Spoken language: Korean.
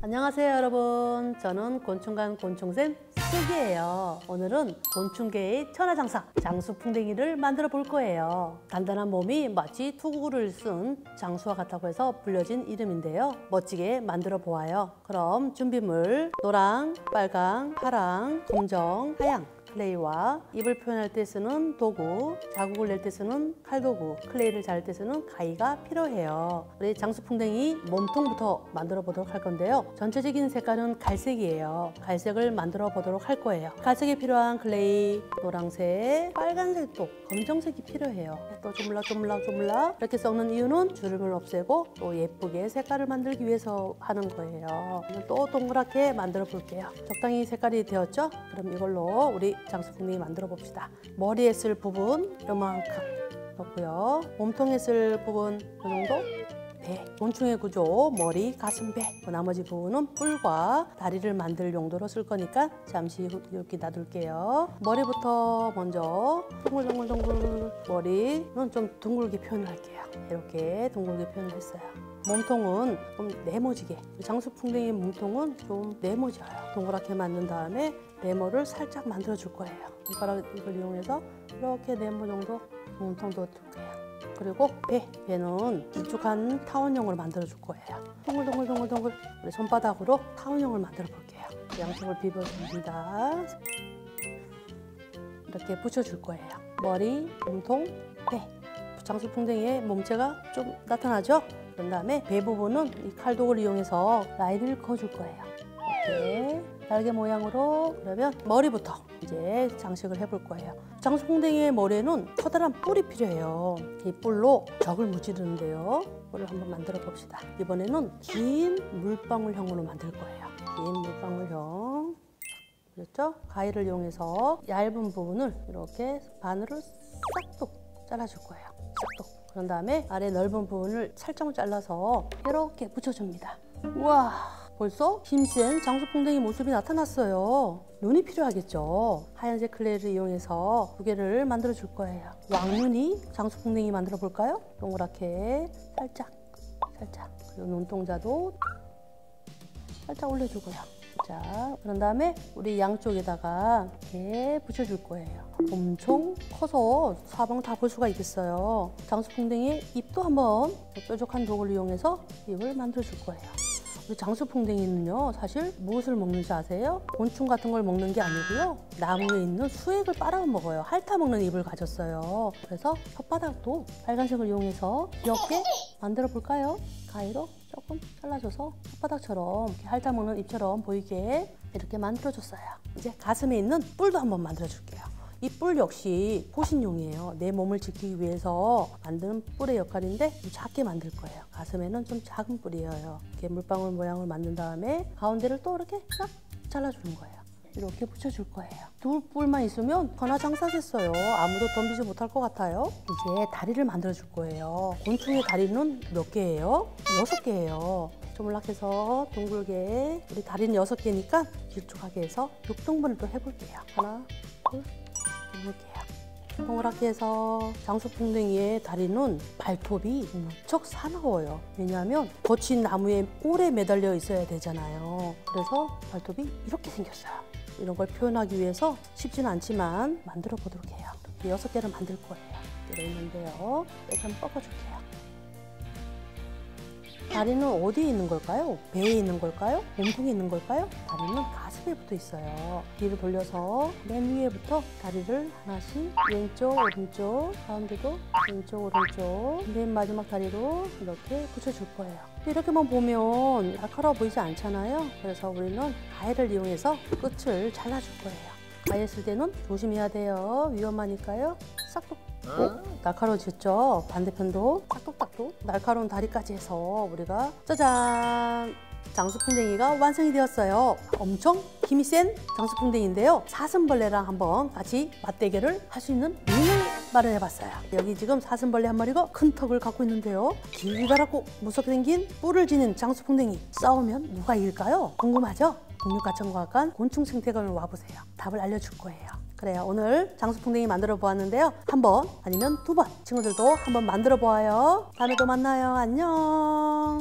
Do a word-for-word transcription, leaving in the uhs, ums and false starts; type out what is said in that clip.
안녕하세요 여러분, 저는 곤충관 곤충쌤 슬기예요. 오늘은 곤충계의 천하장사 장수풍뎅이를 만들어 볼 거예요. 단단한 몸이 마치 투구를 쓴 장수와 같다고 해서 불려진 이름인데요, 멋지게 만들어 보아요. 그럼 준비물 노랑, 빨강, 파랑, 검정, 하양 클레이와 입을 표현할 때 쓰는 도구, 자국을 낼 때 쓰는 칼도구, 클레이를 자를 때 쓰는 가위가 필요해요. 우리 장수풍뎅이 몸통부터 만들어 보도록 할 건데요, 전체적인 색깔은 갈색이에요. 갈색을 만들어 보도록 할 거예요. 갈색에 필요한 클레이, 노란색, 빨간색도, 검정색이 필요해요. 또 조물락 조물락 조물락 이렇게 섞는 이유는 주름을 없애고 또 예쁘게 색깔을 만들기 위해서 하는 거예요. 또 동그랗게 만들어 볼게요. 적당히 색깔이 되었죠? 그럼 이걸로 우리 장수풍뎅이 만들어 봅시다. 머리에 쓸 부분 요만큼 넣고요. 몸통에 쓸 부분 이 정도. 배, 곤충의 구조, 머리, 가슴, 배. 나머지 부분은 뿔과 다리를 만들 용도로 쓸 거니까 잠시 이렇게 놔둘게요. 머리부터 먼저 동글동글동글, 머리는 좀 둥글게 표현을 할게요. 이렇게 둥글게 표현을 했어요. 몸통은 좀 네모지게, 장수풍뎅이 몸통은 좀 네모져요. 동그랗게 만든 다음에 네모를 살짝 만들어 줄 거예요. 손가락 이걸 이용해서 이렇게 네모 정도 몸통도 줄 거예요. 그리고 배, 배는 길쭉한 타원형으로 만들어 줄 거예요. 동글동글동글동글 우리 손바닥으로 타원형을 만들어 볼게요. 양쪽을 비벼줍니다. 이렇게 붙여줄 거예요. 머리, 몸통, 배. 장수풍뎅이의 몸체가 좀 나타나죠? 그런 다음에 배 부분은 이 칼도구를 이용해서 라인을 그어줄 거예요. 이렇게 날개 모양으로. 그러면 머리부터 이제 장식을 해볼 거예요. 장수풍뎅이의 머리에는 커다란 뿔이 필요해요. 이 뿔로 적을 무찌르는데요, 뿔을 한번 만들어 봅시다. 이번에는 긴 물방울형으로 만들 거예요. 긴 물방울형. 그렇죠? 가위를 이용해서 얇은 부분을 이렇게 반으로 싹둑 잘라줄 거예요. 싹둑. 그런 다음에 아래 넓은 부분을 살짝 잘라서 이렇게 붙여줍니다. 우와, 벌써 힘센 장수풍뎅이 모습이 나타났어요. 눈이 필요하겠죠. 하얀색 클레이를 이용해서 두 개를 만들어 줄 거예요. 왕눈이 장수풍뎅이 만들어 볼까요? 동그랗게 살짝 살짝. 그리고 눈동자도 살짝 올려주고요. 자, 그런 다음에 우리 양쪽에다가 이렇게 붙여줄 거예요. 엄청 커서 사방 다 볼 수가 있겠어요. 장수풍뎅이 입도 한번 뾰족한 도구를 이용해서 입을 만들어 줄 거예요. 우리 장수풍뎅이는요, 사실 무엇을 먹는지 아세요? 곤충 같은 걸 먹는 게 아니고요, 나무에 있는 수액을 빨아 먹어요. 핥아 먹는 입을 가졌어요. 그래서 혓바닥도 빨간색을 이용해서 귀엽게 만들어 볼까요? 가위로 조금 잘라줘서 혓바닥처럼 이렇게 핥아 먹는 입처럼 보이게 이렇게 만들어줬어요. 이제 가슴에 있는 뿔도 한번 만들어줄게요. 이 뿔 역시 호신용이에요. 내 몸을 지키기 위해서 만드는 뿔의 역할인데 좀 작게 만들 거예요. 가슴에는 좀 작은 뿔이에요. 이렇게 물방울 모양을 만든 다음에 가운데를 또 이렇게 싹 잘라주는 거예요. 이렇게 붙여줄 거예요. 두 뿔만 있으면 천하장사겠어요. 아무도 덤비지 못할 것 같아요. 이제 다리를 만들어 줄 거예요. 곤충의 다리는 몇 개예요? 여섯 개예요. 조물락해서 둥글게. 우리 다리는 여섯 개니까 길쭉하게 해서 육 등분을 또 해볼게요. 하나, 둘, 해볼게요. 동그랗게 해서 장수풍뎅이의 다리는 발톱이 무척 사나워요. 왜냐하면 거친 나무에 오래 매달려 있어야 되잖아요. 그래서 발톱이 이렇게 생겼어요. 이런 걸 표현하기 위해서 쉽지는 않지만 만들어 보도록 해요. 이렇게 여섯 개를 만들 거예요. 들어있는데요, 이렇게 한번 뻗어줄게요. 다리는 어디에 있는 걸까요? 배에 있는 걸까요? 몸통에 있는 걸까요? 다리는 가슴에 붙어 있어요. 뒤로 돌려서 맨 위에부터 다리를 하나씩 왼쪽, 오른쪽, 가운데도 왼쪽, 오른쪽, 맨 마지막 다리로 이렇게 붙여줄 거예요. 이렇게만 보면 날카로워 보이지 않잖아요. 그래서 우리는 가위를 이용해서 끝을 잘라줄 거예요. 가위 쓸 때는 조심해야 돼요. 위험하니까요. 싹둑. 어? 날카로워졌죠? 반대편도 딱똑딱똑 날카로운 다리까지 해서 우리가 짜잔! 장수풍뎅이가 완성이 되었어요. 엄청 힘이 센 장수풍뎅이인데요, 사슴벌레랑 한번 같이 맞대결을 할 수 있는 링을 마련해봤어요. 여기 지금 사슴벌레 한 마리가 큰 턱을 갖고 있는데요, 길다랗고 무섭게 생긴 뿔을 지닌 장수풍뎅이, 싸우면 누가 이길까요? 궁금하죠? 국립과천과학관 곤충생태관을 와보세요. 답을 알려줄 거예요. 그래요, 오늘 장수풍뎅이 만들어 보았는데요, 한 번 아니면 두 번 친구들도 한번 만들어 보아요. 다음에 또 만나요. 안녕.